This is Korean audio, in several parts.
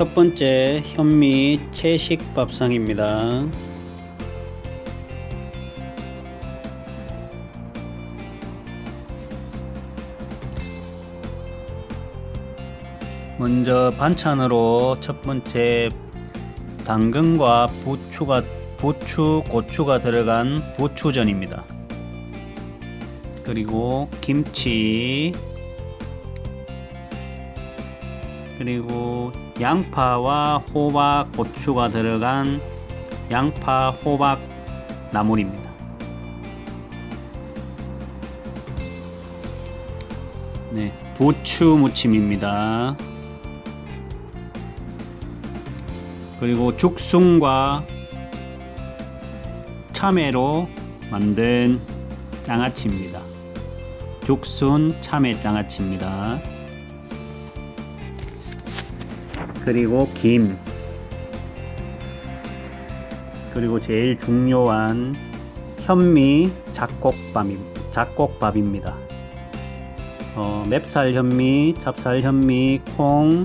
첫 번째 현미 채식 밥상입니다. 먼저 반찬으로 첫 번째 당근과 부추, 고추가 들어간 부추전입니다. 그리고 김치, 그리고 양파와 호박, 고추가 들어간 양파 호박 나물입니다. 네, 부추 무침입니다. 그리고 죽순과 참외로 만든 장아찌입니다. 죽순 참외 장아찌입니다. 그리고 김, 그리고 제일 중요한 현미 잡곡밥입니다. 맵쌀 현미, 찹쌀 현미, 콩,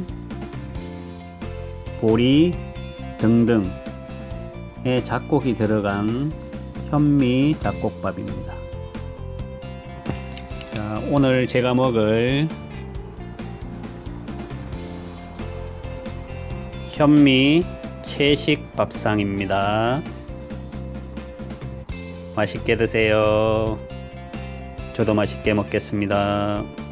보리 등등의 잡곡이 들어간 현미 잡곡밥입니다. 자, 오늘 제가 먹을 현미 채식 밥상입니다. 맛있게 드세요. 저도 맛있게 먹겠습니다.